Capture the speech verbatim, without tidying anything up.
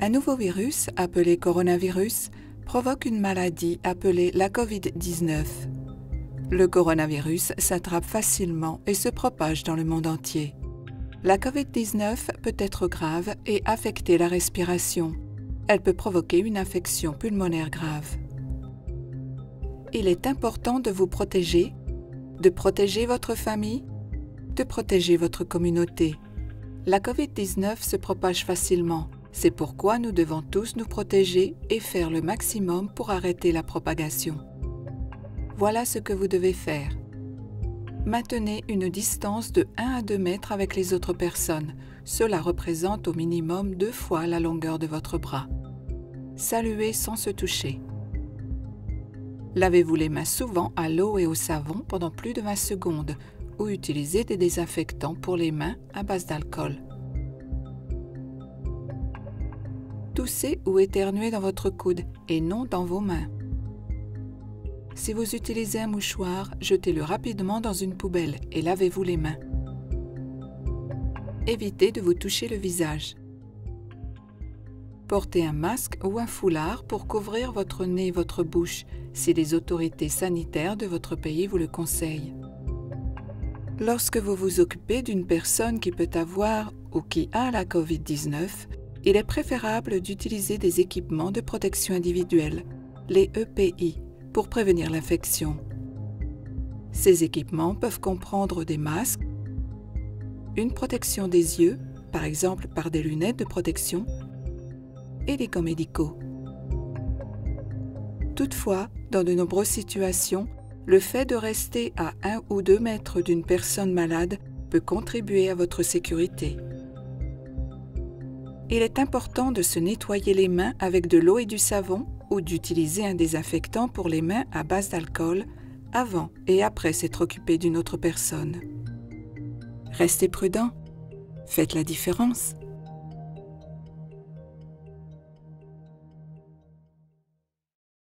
Un nouveau virus, appelé coronavirus, provoque une maladie appelée la covid dix-neuf. Le coronavirus s'attrape facilement et se propage dans le monde entier. La covid dix-neuf peut être grave et affecter la respiration. Elle peut provoquer une infection pulmonaire grave. Il est important de vous protéger, de protéger votre famille, de protéger votre communauté. La covid dix-neuf se propage facilement. C'est pourquoi nous devons tous nous protéger et faire le maximum pour arrêter la propagation. Voilà ce que vous devez faire. Maintenez une distance de un à deux mètres avec les autres personnes. Cela représente au minimum deux fois la longueur de votre bras. Saluez sans se toucher. Lavez-vous les mains souvent à l'eau et au savon pendant plus de vingt secondes ou utilisez des désinfectants pour les mains à base d'alcool. Toussez ou éternuez dans votre coude et non dans vos mains. Si vous utilisez un mouchoir, jetez-le rapidement dans une poubelle et lavez-vous les mains. Évitez de vous toucher le visage. Portez un masque ou un foulard pour couvrir votre nez et votre bouche si les autorités sanitaires de votre pays vous le conseillent. Lorsque vous vous occupez d'une personne qui peut avoir ou qui a la covid dix-neuf, il est préférable d'utiliser des équipements de protection individuelle, les E P I, pour prévenir l'infection. Ces équipements peuvent comprendre des masques, une protection des yeux, par exemple par des lunettes de protection, et des gants médicaux. Toutefois, dans de nombreuses situations, le fait de rester à un ou deux mètres d'une personne malade peut contribuer à votre sécurité. Il est important de se nettoyer les mains avec de l'eau et du savon ou d'utiliser un désinfectant pour les mains à base d'alcool avant et après s'être occupé d'une autre personne. Restez prudent, faites la différence.